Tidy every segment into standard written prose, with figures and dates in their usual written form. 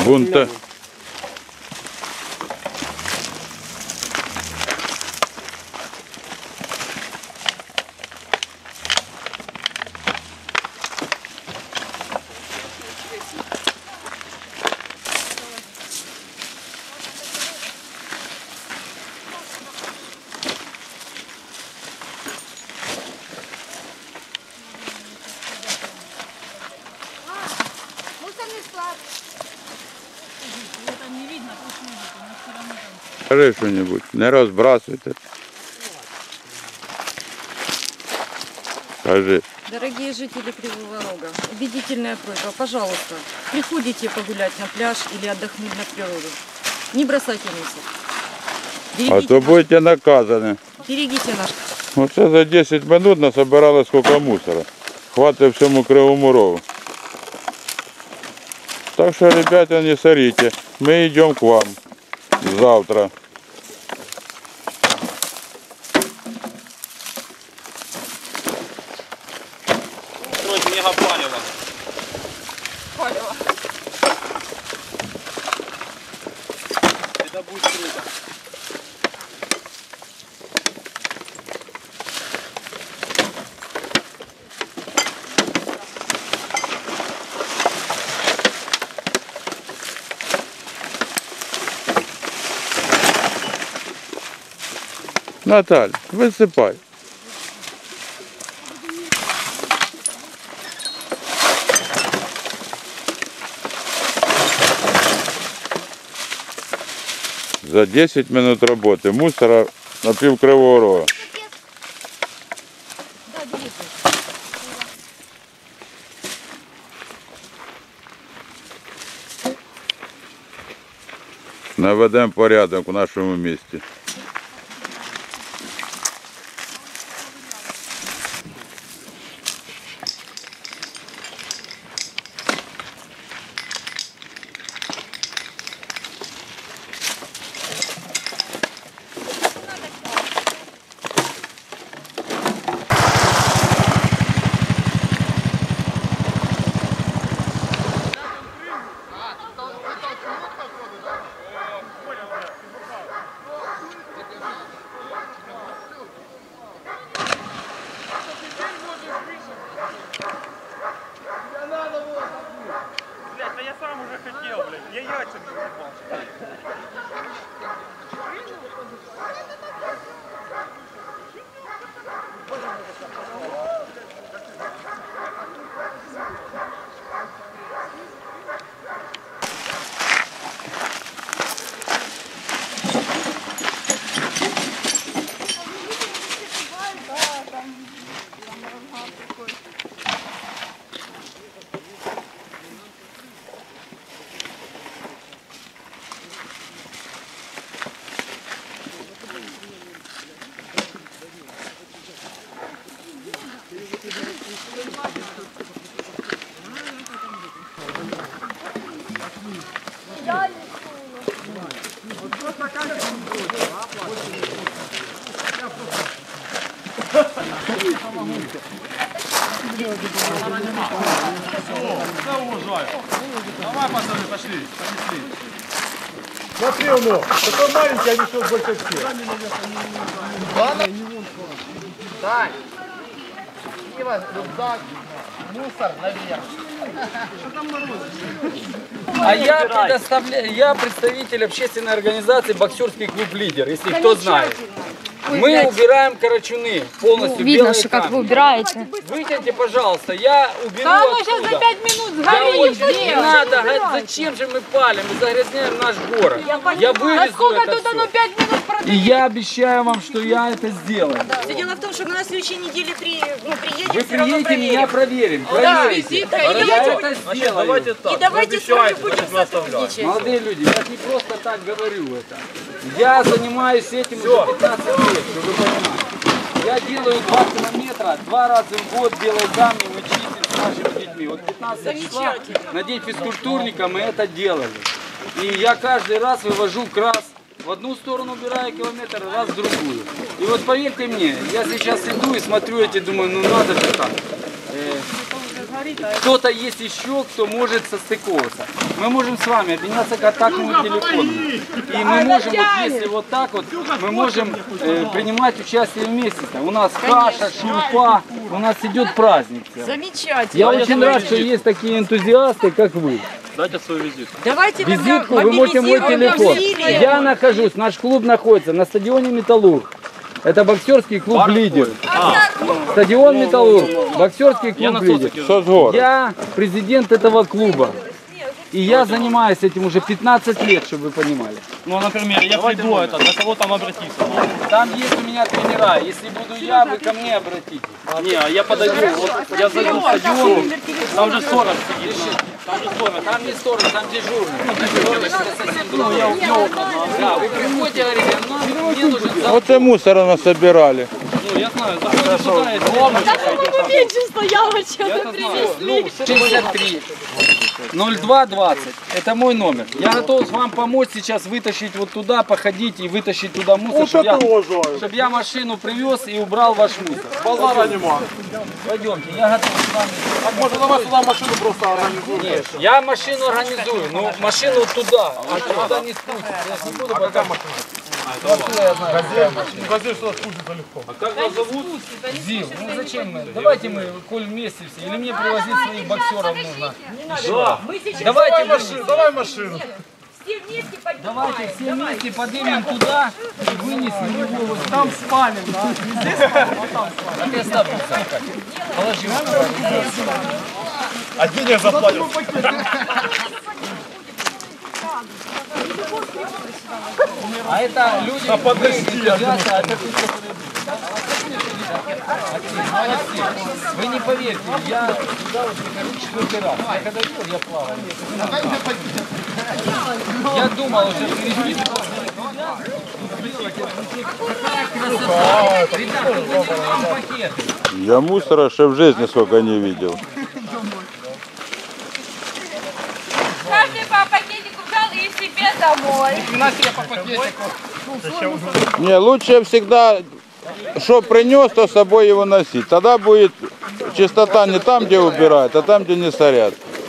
Бунта. Скажи что-нибудь, не разбрасывайте. Скажи. Дорогие жители Кривого Рога, убедительная просьба, пожалуйста, приходите погулять на пляж или отдохнуть на природу. Не бросайте мусор. А то будете наказаны. Берегите наш. Вот це за 10 минут насобирали сколько мусора. Хватит всему Кривому Рогу. Так что, ребята, не сорите. Мы идем к вам завтра. Строить мегапалево. Палево. Это будет круто. Наталья, высыпай. За 10 минут работы мусора на пів Кривого Рога. Наведемо порядок у нашому місті. Блять, да я сам уже хотел, блядь. Я яйца не ебал. Давай, пацаны, пошли, понесли. Смотри, ну, такой маленький, а несет больше всех. Дань, пиво, рюкзак, мусор наверх. А я представитель общественной организации «Боксерский клуб «Лидер», если кто знает. Мы убираем карачуны полностью. Видно, что как вы убираете. Вытяните, пожалуйста, я уберу Да оно отсюда. сейчас за 5 минут Я сгорит. очень- не надо, зачем же мы палим, мы загрязняем наш город. Я А вывезу сколько это тут оно все. 5 минут И продает? я обещаю вам, что я это сделаю. Все дело в том, что мы на следующей неделе приедем, Вы все равно приедете, меня проверим. проверим. Да, Проверите. визитка, и Я давайте- это сделаю. И давайте с вами будем сотрудничать. Молодые люди, я же не просто так говорю это. Я занимаюсь этим уже 15 лет, чтобы вы понимали. Я делаю 2 километра, 2 раза в год делаю камни, мы чистим с нашими детьми. Вот 15 числа на день физкультурника мы это делали. И я каждый раз вывожу крас. В одну сторону убираю километр, раз в другую. И вот поверьте мне, я сейчас иду и смотрю эти, думаю, ну надо же так. кто-то есть еще, кто может состыковываться. Мы можем с вами обменяться контактными телефонами. И мы можем, вот если вот так вот, мы можем принимать участие вместе. У нас каша, шурпа, у нас идет праздник. Замечательно. Я очень рад, что есть такие энтузиасты, как вы. Дайте свою визитку. Давайте Визитку, вы можете мой телефон. Я нахожусь, наш клуб находится на стадионе «Металлург». Это боксерский клуб «Лидер». Стадион «Металлург», боксерский клуб «Лидер». Соцгор. Я президент этого клуба. И я занимаюсь этим уже 15 лет, чтобы вы понимали. Ну, например, я приду, это, на кого там обратиться? Там есть у меня тренера. Если буду я, вы ко мне обратитесь. Не, я подойду, вот, я зайду в стадион, там же 40 сидит. Там же сторож, там не сторож, там дежурный. Дежурный это совсем другое. Да, вы приходите, говорите, ну, мне нужен завод. Вот и мусора насобирали. Ну, я знаю, заходишь сюда, если главное, Меньше стояло, чем Я это знаю. Ну, 63 02 20. Это мой номер. Я готов вам помочь сейчас вытащить вот туда, походить и вытащить туда мусор, Вот чтобы это уважаю. я машину привез и убрал ваш мусор. Базара нема. Пойдемте, я готов с вами. Так может давай сюда машину просто организуем. Нет, я машину организую, но машину туда, а туда не спустится. Я ж не буду пока машину. Газель сюда спустится легко. Как вас зовут? Зил. Ну зачем мы? Давайте мы, коль вместе все. Или мне привозить своих боксеров нужно? Да. Давайте машину. Давай машину. все вместе поднимаем. Давайте все вместе поднимем туда и вынесем его вот Там спалим, да? Не здесь спалим, а там спалим. А ты оставь рюкзак. Положи. А денег заплатим. А это люди, энтузиасты, а это люди, которые... Вы не поверите, я туда уже хожу 4 раз. Я когда видел, я плавал. Я думал уже впереди. Ребята, тут вам пакет. Я мусора ще в жизни сколько не видел. Каждый по пакетику взял и себе домой. Не, лучше всегда, что принес, то с собой его носить. Тогда будет чистота не там, где убирают, а там, где не сорят.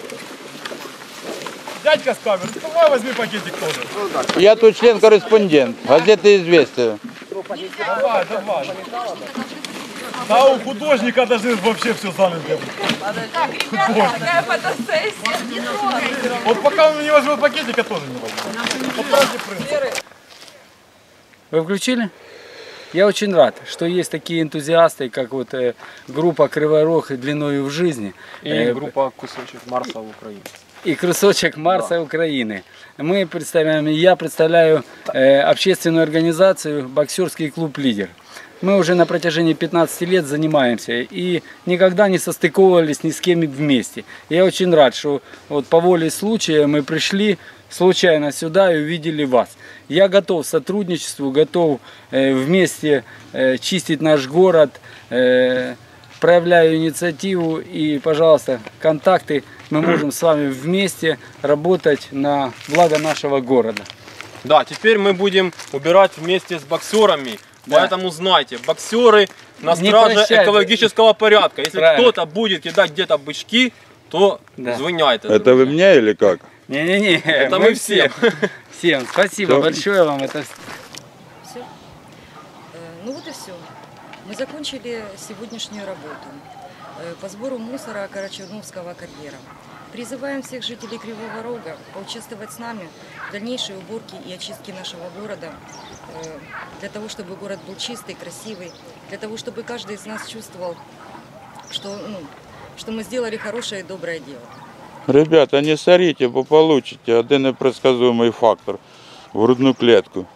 Дядька с камеры, давай возьми пакетик тоже. Я тут член-корреспондент газеты «Известия». Давай, давай. Да у художника даже вообще все занято. Так, ребята, такая фотосессия. Не трогайте. Вот пока он не возьмет пакетика, тоже не возьмет. Вот ради принципа. Вы включили? Я очень рад, что есть такие энтузиасты, как вот группа «Кривой Рог» длиною в жизни. И группа «Кусочек Марса в Украине». И «Кусочек Марса Украины». Мы представляем, я представляю общественную организацию «Боксерский клуб «Лидер». Мы уже на протяжении 15 лет занимаемся и никогда не состыковывались ни с кем вместе. Я очень рад, что вот по воле случая мы пришли случайно сюда и увидели вас. Я готов к сотрудничеству, готов вместе чистить наш город, проявляю инициативу и, пожалуйста, контакты. Мы можем с вами вместе работать на благо нашего города. Да, теперь мы будем убирать вместе с боксерами. Да. Поэтому знайте, боксеры на Не страже прощайте. экологического порядка. Если Правильно. кто-то будет кидать где-то бычки, то Да. звоняйте. Это вы мне или как? Не-не-не, Это мы всем. Всем спасибо Всё. большое вам. Это... Все. Ну вот и все. Мы закончили сегодняшнюю работу по сбору мусора Карачерновского карьера. Призываем всех жителей Кривого Рога поучаствовать с нами в дальнейшей уборке и очистке нашего города, для того, чтобы город был чистый, красивый, для того, чтобы каждый из нас чувствовал, что мы сделали хорошее и доброе дело. Ребята, не сорите, бо получите один непредсказуемий фактор – в грудну клетку.